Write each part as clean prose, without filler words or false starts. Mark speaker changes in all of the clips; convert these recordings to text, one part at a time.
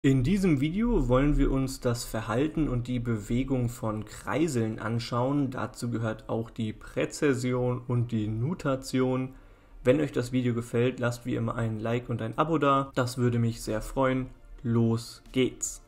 Speaker 1: In diesem Video wollen wir uns das Verhalten und die Bewegung von Kreiseln anschauen. Dazu gehört auch die Präzession und die Nutation. Wenn euch das Video gefällt, lasst wie immer ein Like und ein Abo da. Das würde mich sehr freuen. Los geht's!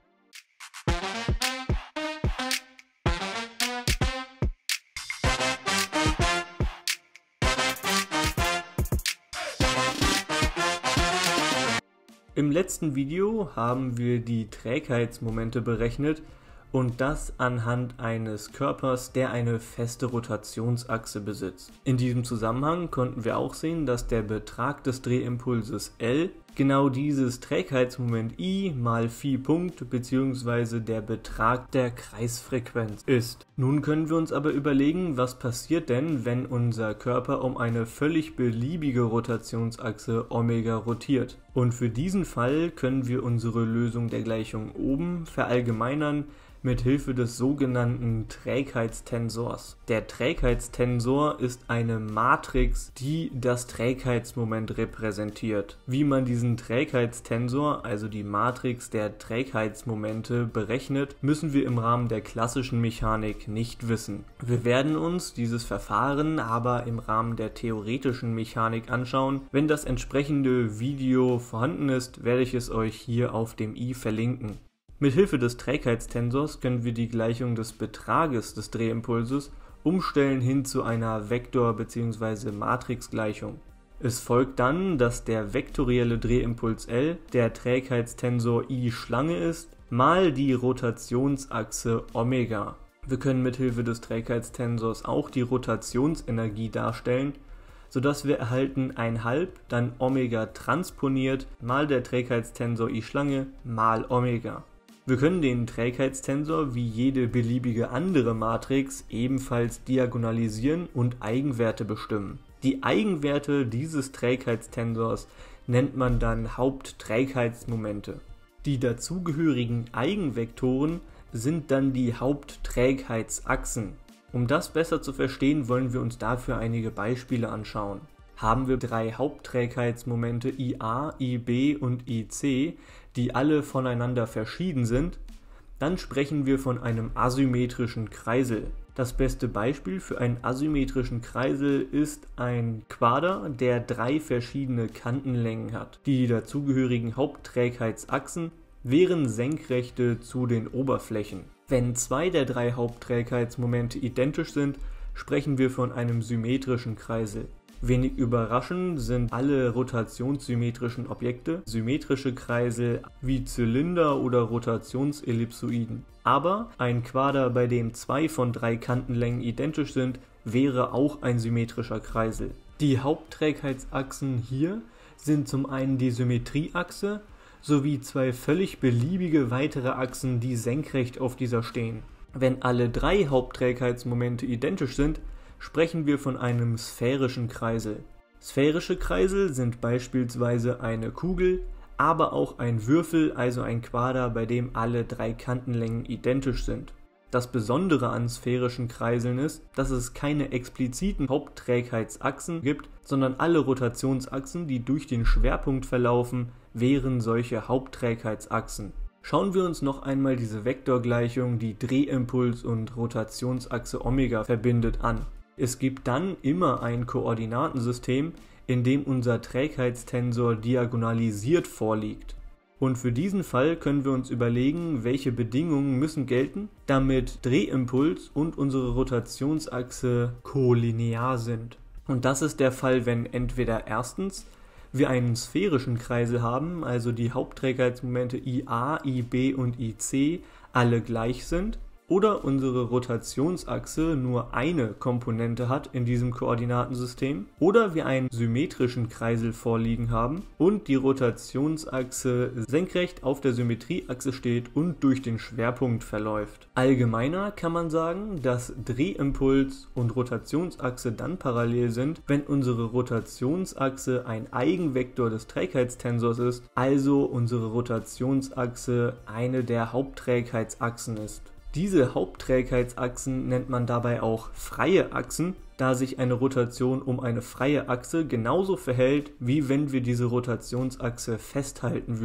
Speaker 1: Im letzten Video haben wir die Trägheitsmomente berechnet und das anhand eines Körpers, der eine feste Rotationsachse besitzt. In diesem Zusammenhang konnten wir auch sehen, dass der Betrag des Drehimpulses L genau dieses Trägheitsmoment I mal Phi-Punkt bzw. der Betrag der Kreisfrequenz ist. Nun können wir uns aber überlegen, was passiert denn, wenn unser Körper um eine völlig beliebige Rotationsachse Omega rotiert. Und für diesen Fall können wir unsere Lösung der Gleichung oben verallgemeinern mit Hilfe des sogenannten Trägheitstensors. Der Trägheitstensor ist eine Matrix, die das Trägheitsmoment repräsentiert. Wie man diesen Trägheitstensor, also die Matrix der Trägheitsmomente, berechnet, müssen wir im Rahmen der klassischen Mechanik nicht wissen. Wir werden uns dieses Verfahren aber im Rahmen der theoretischen Mechanik anschauen. Wenn das entsprechende Video vorhanden ist, werde ich es euch hier auf dem i verlinken. Mit Hilfe des Trägheitstensors können wir die Gleichung des Betrages des Drehimpulses umstellen hin zu einer Vektor- bzw. Matrixgleichung. Es folgt dann, dass der vektorielle Drehimpuls L der Trägheitstensor I Schlange ist, mal die Rotationsachse Omega. Wir können mit Hilfe des Trägheitstensors auch die Rotationsenergie darstellen, sodass wir erhalten 1/2, dann Omega transponiert, mal der Trägheitstensor I Schlange, mal Omega. Wir können den Trägheitstensor wie jede beliebige andere Matrix ebenfalls diagonalisieren und Eigenwerte bestimmen. Die Eigenwerte dieses Trägheitstensors nennt man dann Hauptträgheitsmomente. Die dazugehörigen Eigenvektoren sind dann die Hauptträgheitsachsen. Um das besser zu verstehen, wollen wir uns dafür einige Beispiele anschauen. Haben wir 3 Hauptträgheitsmomente IA, IB und IC, die alle voneinander verschieden sind, dann sprechen wir von einem asymmetrischen Kreisel. Das beste Beispiel für einen asymmetrischen Kreisel ist ein Quader, der 3 verschiedene Kantenlängen hat. Die dazugehörigen Hauptträgheitsachsen wären Senkrechte zu den Oberflächen. Wenn 2 der 3 Hauptträgheitsmomente identisch sind, sprechen wir von einem symmetrischen Kreisel. Wenig überraschend sind alle rotationssymmetrischen Objekte symmetrische Kreisel wie Zylinder oder Rotationsellipsoiden. Aber ein Quader, bei dem 2 von 3 Kantenlängen identisch sind, wäre auch ein symmetrischer Kreisel. Die Hauptträgheitsachsen hier sind zum einen die Symmetrieachse sowie 2 völlig beliebige weitere Achsen, die senkrecht auf dieser stehen. Wenn alle 3 Hauptträgheitsmomente identisch sind, sprechen wir von einem sphärischen Kreisel. Sphärische Kreisel sind beispielsweise eine Kugel, aber auch ein Würfel, also ein Quader, bei dem alle 3 Kantenlängen identisch sind. Das Besondere an sphärischen Kreiseln ist, dass es keine expliziten Hauptträgheitsachsen gibt, sondern alle Rotationsachsen, die durch den Schwerpunkt verlaufen, wären solche Hauptträgheitsachsen. Schauen wir uns noch einmal diese Vektorgleichung, die Drehimpuls und Rotationsachse Omega verbindet, an. Es gibt dann immer ein Koordinatensystem, in dem unser Trägheitstensor diagonalisiert vorliegt. Und für diesen Fall können wir uns überlegen, welche Bedingungen müssen gelten, damit Drehimpuls und unsere Rotationsachse kolinear sind. Und das ist der Fall, wenn entweder erstens wir einen sphärischen Kreisel haben, also die Hauptträgheitsmomente IA, IB und IC alle gleich sind, oder unsere Rotationsachse nur eine Komponente hat in diesem Koordinatensystem, oder wir einen symmetrischen Kreisel vorliegen haben und die Rotationsachse senkrecht auf der Symmetrieachse steht und durch den Schwerpunkt verläuft. Allgemeiner kann man sagen, dass Drehimpuls und Rotationsachse dann parallel sind, wenn unsere Rotationsachse ein Eigenvektor des Trägheitstensors ist, also unsere Rotationsachse eine der Hauptträgheitsachsen ist. Diese Hauptträgheitsachsen nennt man dabei auch freie Achsen, da sich eine Rotation um eine freie Achse genauso verhält, wie wenn wir diese Rotationsachse festhalten würden.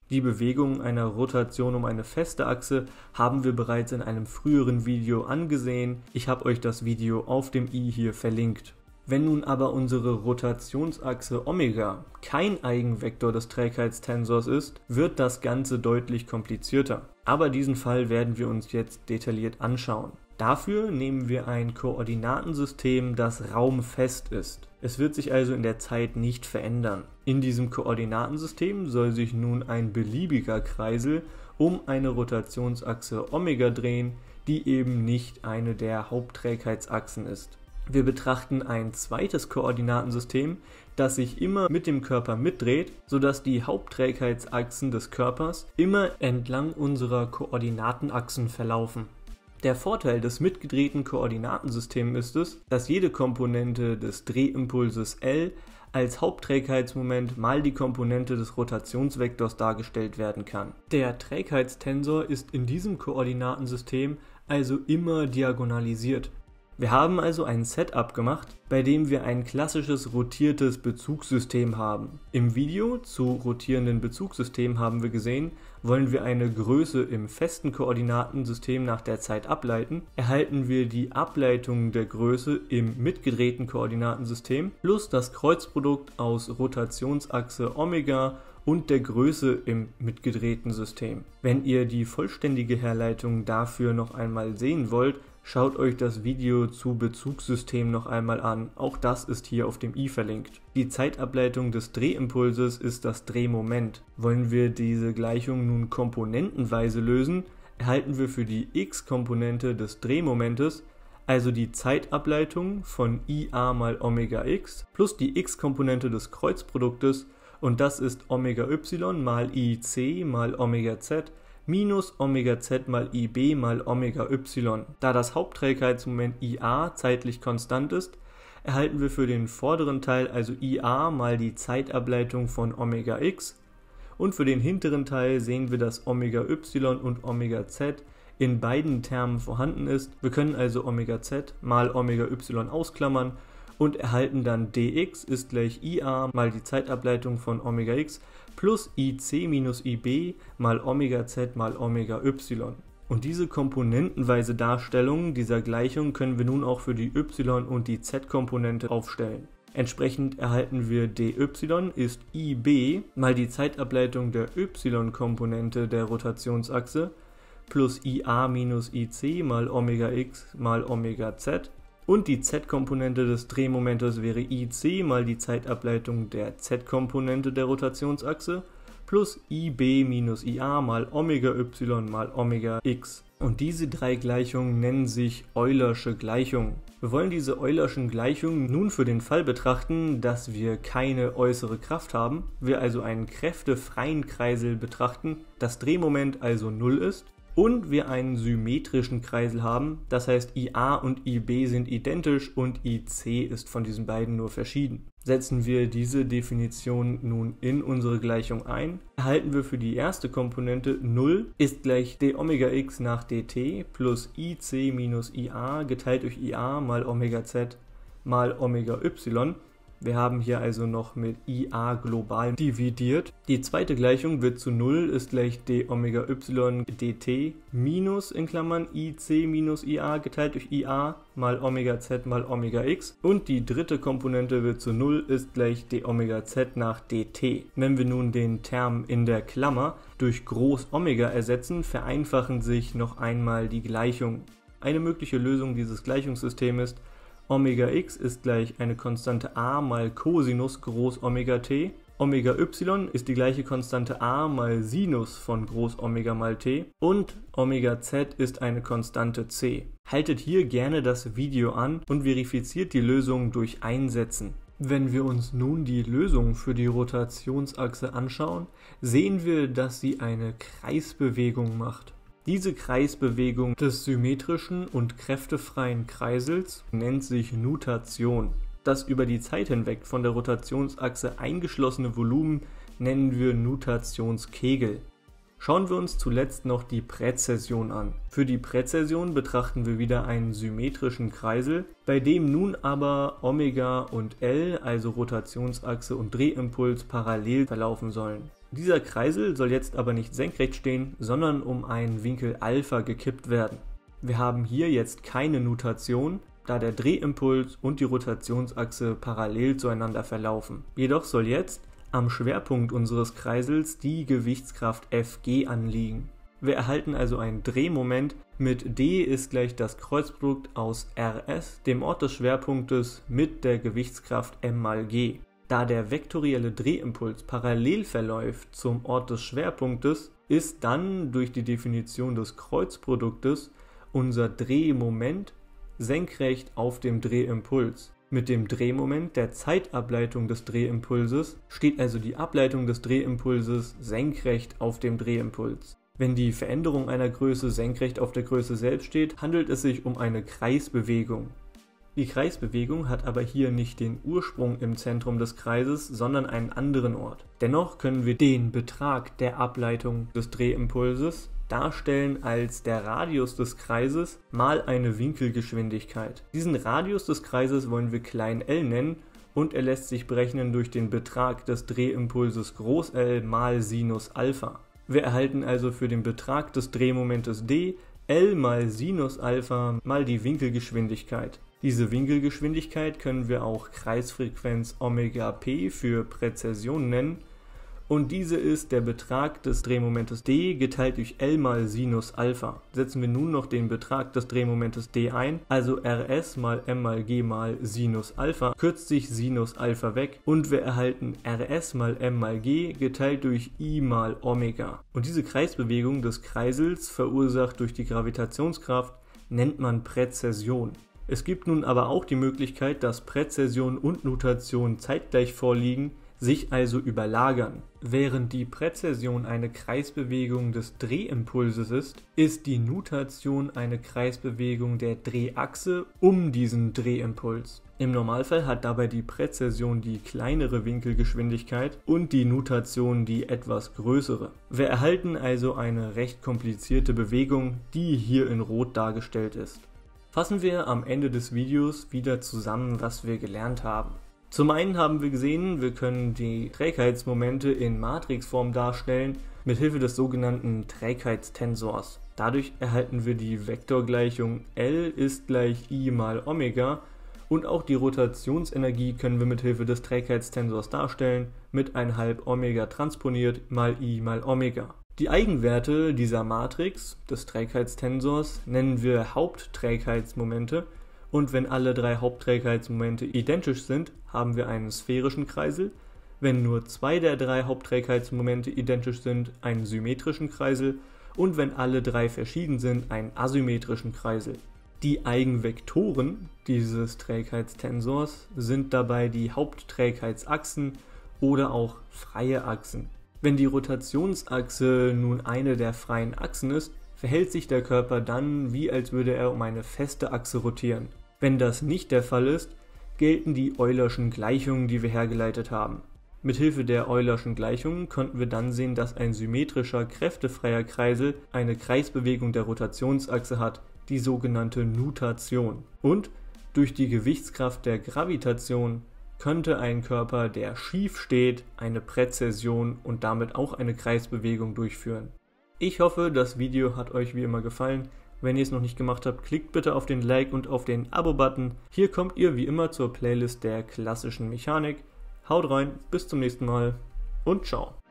Speaker 1: Die Bewegung einer Rotation um eine feste Achse haben wir bereits in einem früheren Video angesehen. Ich habe euch das Video auf dem i hier verlinkt. Wenn nun aber unsere Rotationsachse Omega kein Eigenvektor des Trägheitstensors ist, wird das Ganze deutlich komplizierter. Aber diesen Fall werden wir uns jetzt detailliert anschauen. Dafür nehmen wir ein Koordinatensystem, das raumfest ist. Es wird sich also in der Zeit nicht verändern. In diesem Koordinatensystem soll sich nun ein beliebiger Kreisel um eine Rotationsachse Omega drehen, die eben nicht eine der Hauptträgheitsachsen ist. Wir betrachten ein zweites Koordinatensystem, das sich immer mit dem Körper mitdreht, sodass die Hauptträgheitsachsen des Körpers immer entlang unserer Koordinatenachsen verlaufen. Der Vorteil des mitgedrehten Koordinatensystems ist es, dass jede Komponente des Drehimpulses L als Hauptträgheitsmoment mal die Komponente des Rotationsvektors dargestellt werden kann. Der Trägheitstensor ist in diesem Koordinatensystem also immer diagonalisiert. Wir haben also ein Setup gemacht, bei dem wir ein klassisches rotiertes Bezugssystem haben. Im Video zu rotierenden Bezugssystemen haben wir gesehen, wollen wir eine Größe im festen Koordinatensystem nach der Zeit ableiten, erhalten wir die Ableitung der Größe im mitgedrehten Koordinatensystem plus das Kreuzprodukt aus Rotationsachse Omega und der Größe im mitgedrehten System. Wenn ihr die vollständige Herleitung dafür noch einmal sehen wollt, schaut euch das Video zu Bezugssystem noch einmal an, auch das ist hier auf dem i verlinkt. Die Zeitableitung des Drehimpulses ist das Drehmoment. Wollen wir diese Gleichung nun komponentenweise lösen, erhalten wir für die x-Komponente des Drehmomentes also die Zeitableitung von IA mal Omega x plus die x-Komponente des Kreuzproduktes und das ist Omega y mal IC mal Omega z minus Omega z mal IB mal Omega y. Da das Hauptträgheitsmoment IA zeitlich konstant ist, erhalten wir für den vorderen Teil also IA mal die Zeitableitung von Omega x und für den hinteren Teil sehen wir, dass Omega y und Omega z in beiden Termen vorhanden ist. Wir können also Omega z mal Omega y ausklammern und erhalten dann dx ist gleich IA mal die Zeitableitung von Omega x plus IC minus IB mal Omega z mal Omega y. Und diese komponentenweise Darstellung dieser Gleichung können wir nun auch für die y- und die z-Komponente aufstellen. Entsprechend erhalten wir dy ist IB mal die Zeitableitung der y-Komponente der Rotationsachse plus IA minus IC mal Omega x mal Omega z. Und die z-Komponente des Drehmomentes wäre IC mal die Zeitableitung der z-Komponente der Rotationsachse plus IB minus IA mal Omega y mal Omega x. Und diese drei Gleichungen nennen sich Eulersche Gleichungen. Wir wollen diese Eulerschen Gleichungen nun für den Fall betrachten, dass wir keine äußere Kraft haben, wir also einen kräftefreien Kreisel betrachten, das Drehmoment also 0 ist. Und wir einen symmetrischen Kreisel haben, das heißt IA und IB sind identisch und IC ist von diesen beiden nur verschieden. Setzen wir diese Definition nun in unsere Gleichung ein, erhalten wir für die erste Komponente 0 ist gleich d Omega x nach dt plus IC minus IA geteilt durch IA mal Omega z mal Omega y. Wir haben hier also noch mit IA global dividiert. Die zweite Gleichung wird zu 0 ist gleich d Omega y dt minus in Klammern IC minus IA geteilt durch IA mal Omega z mal Omega x. Und die dritte Komponente wird zu 0 ist gleich d Omega z nach dt. Wenn wir nun den Term in der Klammer durch Groß Omega ersetzen, vereinfachen sich noch einmal die Gleichungen. Eine mögliche Lösung dieses Gleichungssystems ist, Omega x ist gleich eine Konstante a mal Cosinus Groß Omega t. Omega y ist die gleiche Konstante a mal Sinus von Groß Omega mal t. Und Omega z ist eine Konstante c. Haltet hier gerne das Video an und verifiziert die Lösung durch Einsetzen. Wenn wir uns nun die Lösung für die Rotationsachse anschauen, sehen wir, dass sie eine Kreisbewegung macht. Diese Kreisbewegung des symmetrischen und kräftefreien Kreisels nennt sich Nutation. Das über die Zeit hinweg von der Rotationsachse eingeschlossene Volumen nennen wir Nutationskegel. Schauen wir uns zuletzt noch die Präzession an. Für die Präzession betrachten wir wieder einen symmetrischen Kreisel, bei dem nun aber Omega und L, also Rotationsachse und Drehimpuls, parallel verlaufen sollen. Dieser Kreisel soll jetzt aber nicht senkrecht stehen, sondern um einen Winkel Alpha gekippt werden. Wir haben hier jetzt keine Nutation, da der Drehimpuls und die Rotationsachse parallel zueinander verlaufen. Jedoch soll jetzt am Schwerpunkt unseres Kreisels die Gewichtskraft Fg anliegen. Wir erhalten also ein Drehmoment mit d ist gleich das Kreuzprodukt aus Rs, dem Ort des Schwerpunktes, mit der Gewichtskraft m mal g. Da der vektorielle Drehimpuls parallel verläuft zum Ort des Schwerpunktes, ist dann durch die Definition des Kreuzproduktes unser Drehmoment senkrecht auf dem Drehimpuls. Mit dem Drehmoment der Zeitableitung des Drehimpulses steht also die Ableitung des Drehimpulses senkrecht auf dem Drehimpuls. Wenn die Veränderung einer Größe senkrecht auf der Größe selbst steht, handelt es sich um eine Kreisbewegung. Die Kreisbewegung hat aber hier nicht den Ursprung im Zentrum des Kreises, sondern einen anderen Ort. Dennoch können wir den Betrag der Ableitung des Drehimpulses darstellen als der Radius des Kreises mal eine Winkelgeschwindigkeit. Diesen Radius des Kreises wollen wir klein l nennen und er lässt sich berechnen durch den Betrag des Drehimpulses groß L mal Sinus Alpha. Wir erhalten also für den Betrag des Drehmomentes d L mal Sinus Alpha mal die Winkelgeschwindigkeit. Diese Winkelgeschwindigkeit können wir auch Kreisfrequenz Omega p für Präzession nennen und diese ist der Betrag des Drehmomentes d geteilt durch L mal Sinus Alpha. Setzen wir nun noch den Betrag des Drehmomentes d ein, also Rs mal m mal g mal Sinus Alpha, kürzt sich Sinus Alpha weg und wir erhalten Rs mal m mal g geteilt durch I mal Omega. Und diese Kreisbewegung des Kreisels, verursacht durch die Gravitationskraft, nennt man Präzession. Es gibt nun aber auch die Möglichkeit, dass Präzession und Nutation zeitgleich vorliegen, sich also überlagern. Während die Präzession eine Kreisbewegung des Drehimpulses ist die Nutation eine Kreisbewegung der Drehachse um diesen Drehimpuls. Im Normalfall hat dabei die Präzession die kleinere Winkelgeschwindigkeit und die Nutation die etwas größere. Wir erhalten also eine recht komplizierte Bewegung, die hier in Rot dargestellt ist. Fassen wir am Ende des Videos wieder zusammen, was wir gelernt haben. Zum einen haben wir gesehen, wir können die Trägheitsmomente in Matrixform darstellen, mithilfe des sogenannten Trägheitstensors. Dadurch erhalten wir die Vektorgleichung L ist gleich I mal Omega und auch die Rotationsenergie können wir mithilfe des Trägheitstensors darstellen, mit 1/2 Omega transponiert mal I mal Omega. Die Eigenwerte dieser Matrix, des Trägheitstensors, nennen wir Hauptträgheitsmomente. Und wenn alle drei Hauptträgheitsmomente identisch sind, haben wir einen sphärischen Kreisel. Wenn nur zwei der drei Hauptträgheitsmomente identisch sind, einen symmetrischen Kreisel. Und wenn alle drei verschieden sind, einen asymmetrischen Kreisel. Die Eigenvektoren dieses Trägheitstensors sind dabei die Hauptträgheitsachsen oder auch freie Achsen. Wenn die Rotationsachse nun eine der freien Achsen ist, verhält sich der Körper dann, wie als würde er um eine feste Achse rotieren. Wenn das nicht der Fall ist, gelten die Eulerschen Gleichungen, die wir hergeleitet haben. Mithilfe der Eulerschen Gleichungen konnten wir dann sehen, dass ein symmetrischer, kräftefreier Kreisel eine Kreisbewegung der Rotationsachse hat, die sogenannte Nutation. Und durch die Gewichtskraft der Gravitation könnte ein Körper, der schief steht, eine Präzession und damit auch eine Kreisbewegung durchführen. Ich hoffe, das Video hat euch wie immer gefallen. Wenn ihr es noch nicht gemacht habt, klickt bitte auf den Like und auf den Abo-Button. Hier kommt ihr wie immer zur Playlist der klassischen Mechanik. Haut rein, bis zum nächsten Mal und ciao.